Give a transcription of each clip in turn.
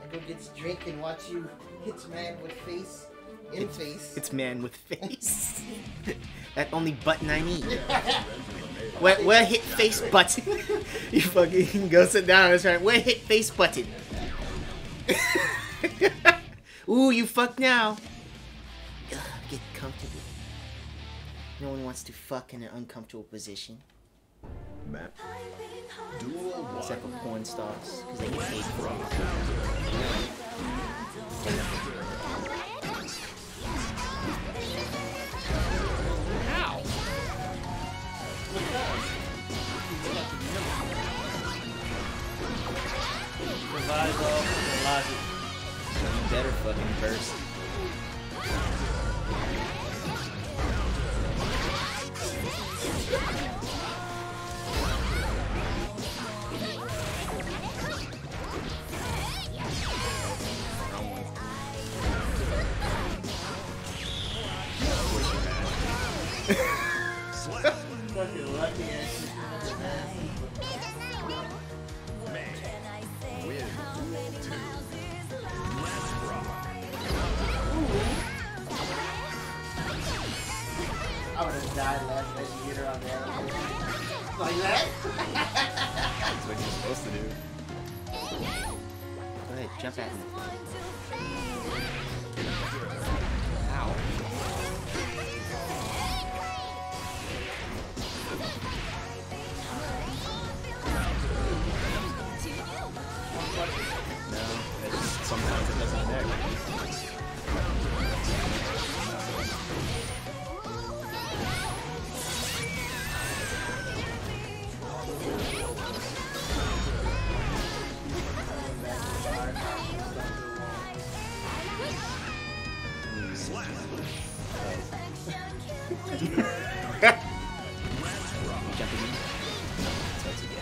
go get a drink and watch you hit man with face. Face. It's man with face. That only button I need. Where hit face button? You fucking go sit down on this right. Where hit face button? Ooh, you fuck now. Ugh, get comfortable. No one wants to fuck in an uncomfortable position. Map. Except for porn stars, because they get paid for it. Ow! Revival, logic. You better fucking burst. Fucking lucky ass. I would have died last time you get her on there. Like that? That's what you're supposed to do. Go ahead, jump at me. Ow. No, it's just sometimes it doesn't connect. Jumping in. Starts again.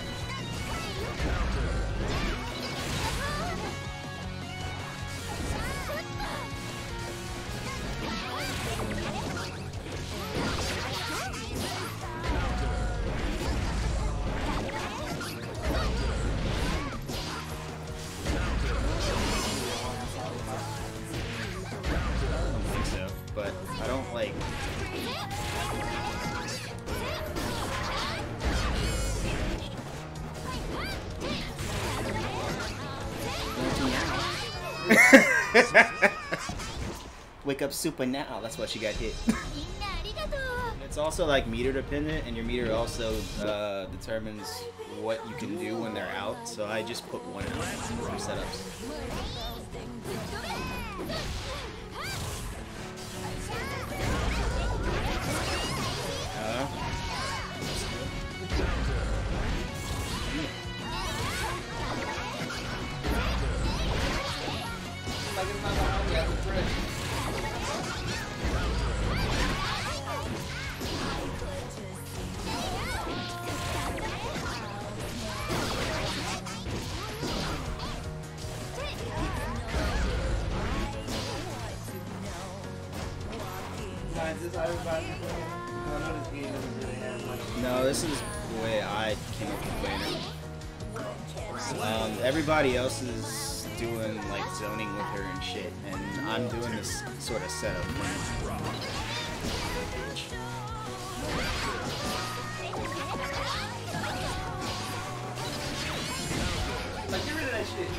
I don't think so, but I don't like. Wake up super now. That's why she got hit. It's also like meter dependent, and your meter also determines what you can do when they're out. So I just put one out for setups. Like it's not on the other bridge. Is this how everybody playing? I know this game doesn't really have much. No, this is the way I came up with playing it. Everybody else is doing like zoning with her and shit, and I'm doing this sort of setup thing. Like, get rid of that shit.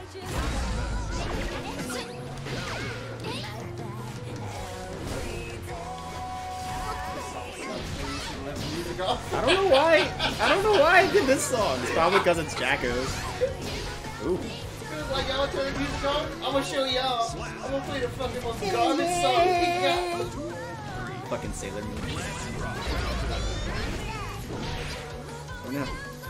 I don't know why. I don't know why I did this song. It's probably because it's Jacko's. Ooh. Like y'all turn the music on, I'm gonna show y'all. I'm gonna play the fucking most garbage song we got. Fucking Sailor Moon. Oh no.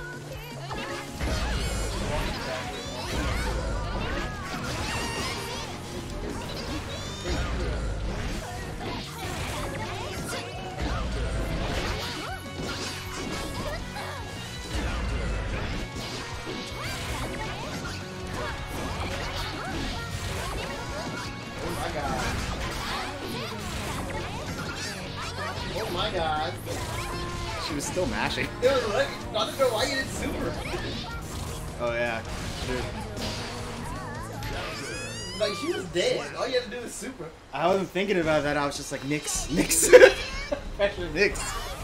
Oh my god. She was still mashing. It was like, I don't know why you did super. Oh yeah. Dude. Like, she was dead. All you had to do is super. I wasn't thinking about that. I was just like, Nyx. Pressure Nyx.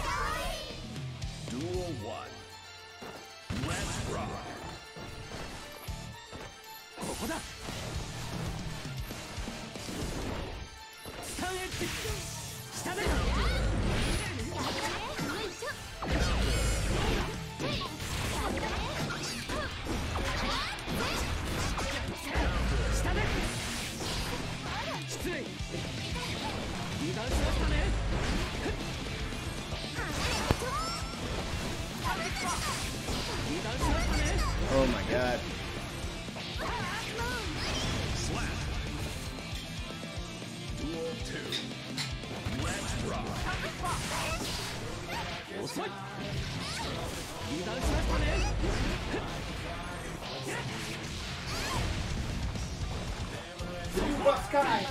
Duel 1. Let's rock. Oh my god. Duel 2. Let's rock. You buck Sky.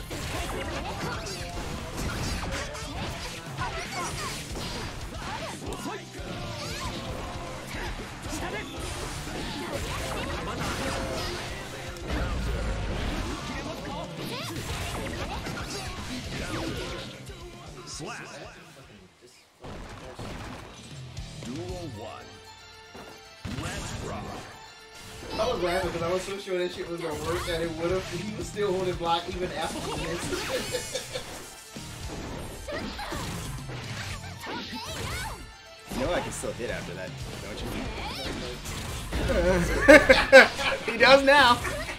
Slap. Duel 1. Let's rock. I was laughing because I was so sure that shit was gonna work that it would have. He was still holding block even after the miss. You know I can still hit after that, don't you? He does now.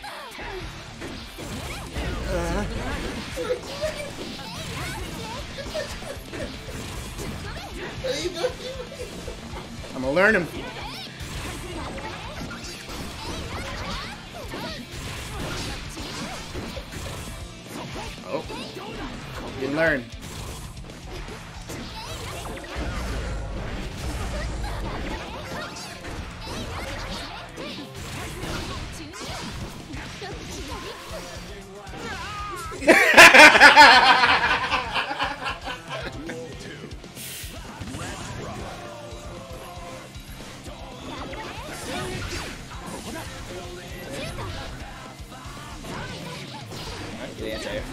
I'm gonna learn him. Oh, you didn't learn. The anti-air.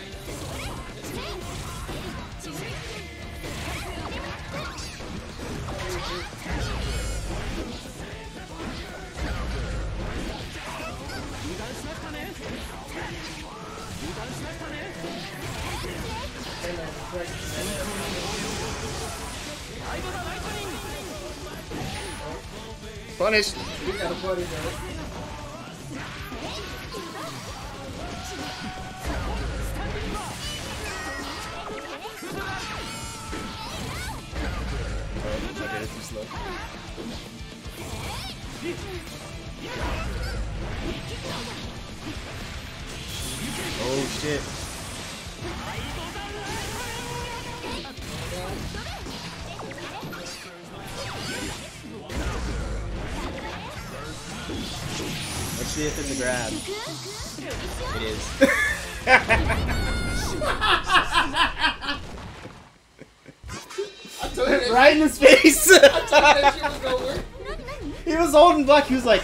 Punished. We got a buddy there. I did it too slow. Oh shit. Let's see if it's a grab. It is. I told you that, Right in his face! I told you that shit was gonna work. He was holding block, he was like...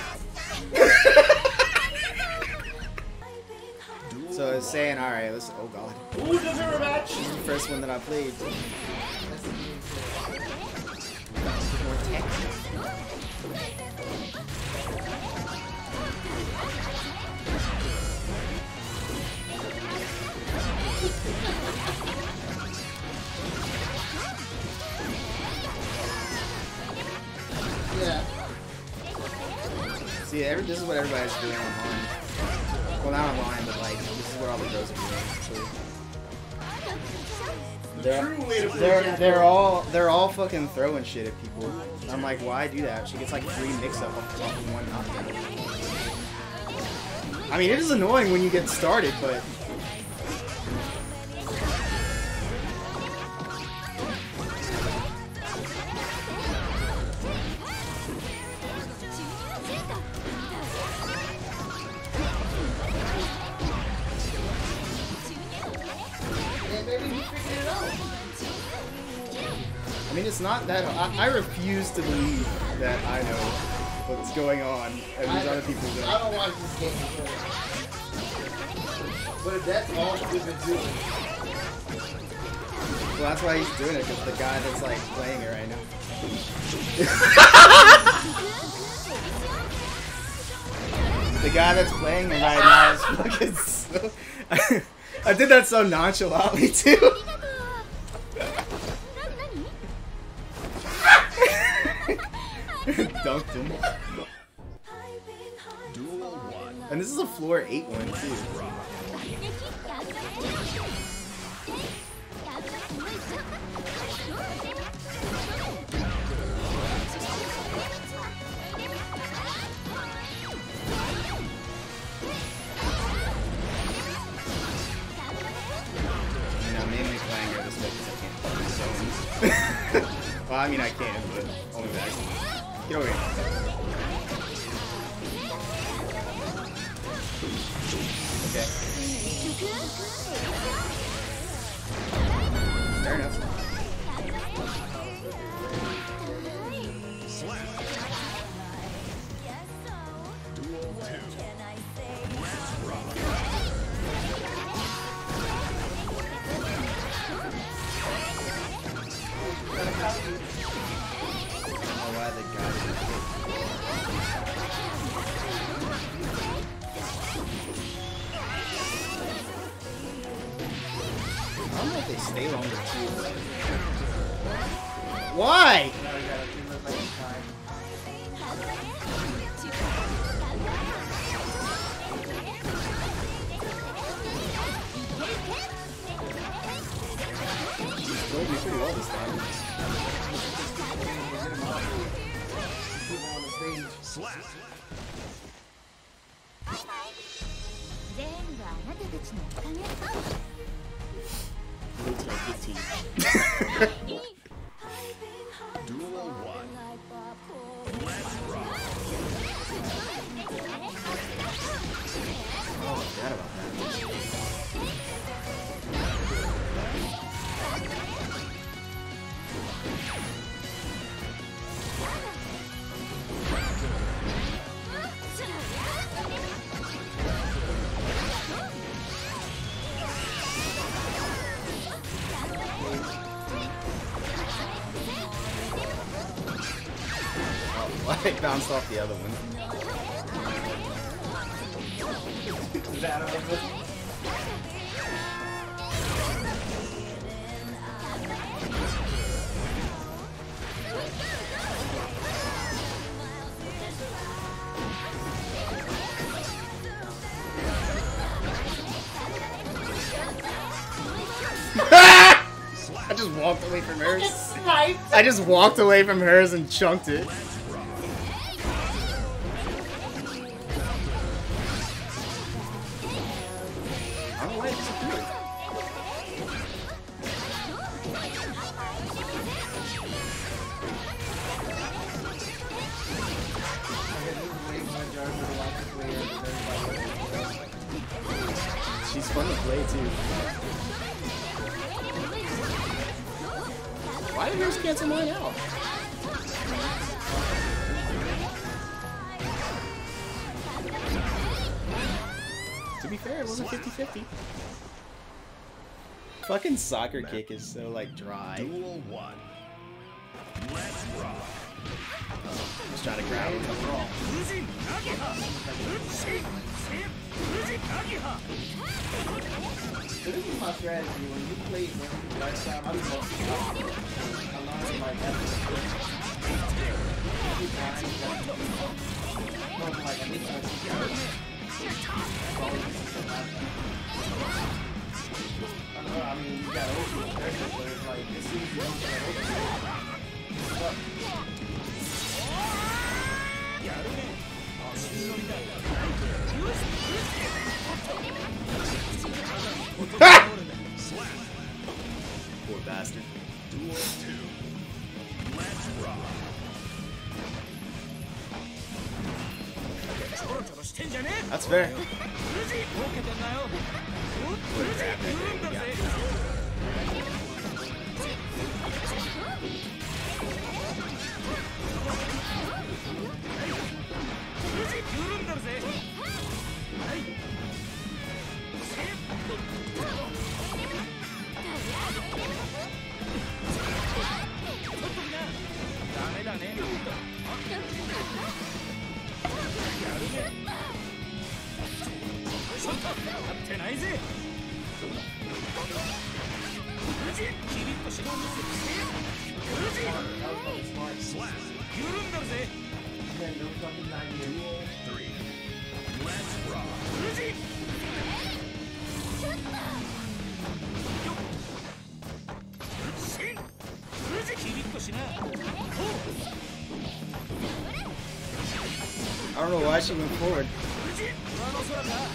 So I was saying, alright, listen, oh god. Who's the mirror match? This is the first one that I played. More tech. Yeah. See, this is what everybody's doing online. Well, not online, but like, this is what all the girls are doing, actually. They're all fucking throwing shit at people. I'm like, why do that? She gets like 3 mix-up off of one knockdown. I mean, it is annoying when you get started, but... I mean, it's not that... I refuse to believe that I know what's going on, and these other people don't. I don't watch this game. But if that's all we've been doing, Well, that's why he's doing it, because the guy that's like playing it right now. The guy that's playing it right now is fucking so... I did that so nonchalantly too. Dunked him. Duel 1. And this is a floor 8 one too. Well, I mean, I can, but only that. Get over here. Okay. Fair enough. Slap. Duel 2. Let's rock. Oh, why the guy didn't hit. I don't know if they stay longer too. Why? now we gotta do it like time. Told me pretty well this time. People on the stage. Slap. 全部あなたたちのおかげ。 Wait till I get to you. Duel 1. Let's rock. Oh, I forgot about that. Oh, I bounced off the other one. Is that over? I just walked away from hers. Sniped! I just walked away from hers and chunked it. I don't know why it disappeared. She's fun to play too. Why did yours cancel mine out? To be fair, it wasn't 50-50. Fucking soccer kick is so like dry. Duel 1. Let's rock. Just trying to grab him. So this is my strategy. When you play Rampage last time, I was mostly I learned like I mean, you got open pressure, but it's like as soon as you don't get open, Poor bastard. Duel 2. Let's rock. That's fair. ってないぜ。キリッとしろ。Slap. 緩んだるぜ。Duel 3. Let's rock. キリッとしな。 I don't know why she went forward. 上の空か。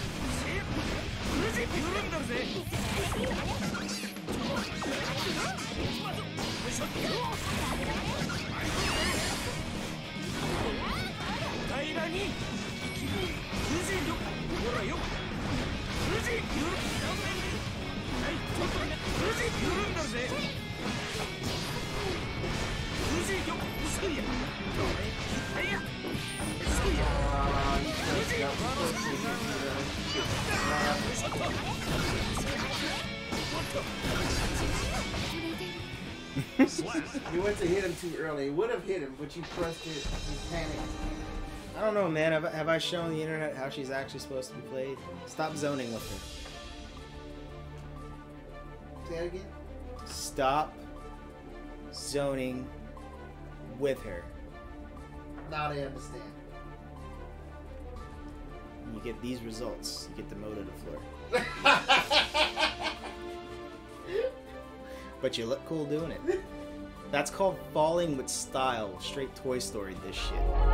緩んだるぜ。平らに。富士よ。ほらよ。富士緩んだ。はい、ちょっとね。富士緩んだるぜ。富士よ。すいや。はいや。すいや。富士よ。 You went to hit him too early. It would have hit him, but you pressed it. You panicked. I don't know, man. Have I shown the internet how she's actually supposed to be played? Stop zoning with her. Say that again? Stop zoning with her. Now they understand. You get these results. You get demoted to floor. But you look cool doing it. That's called falling with style. Straight Toy Story this shit.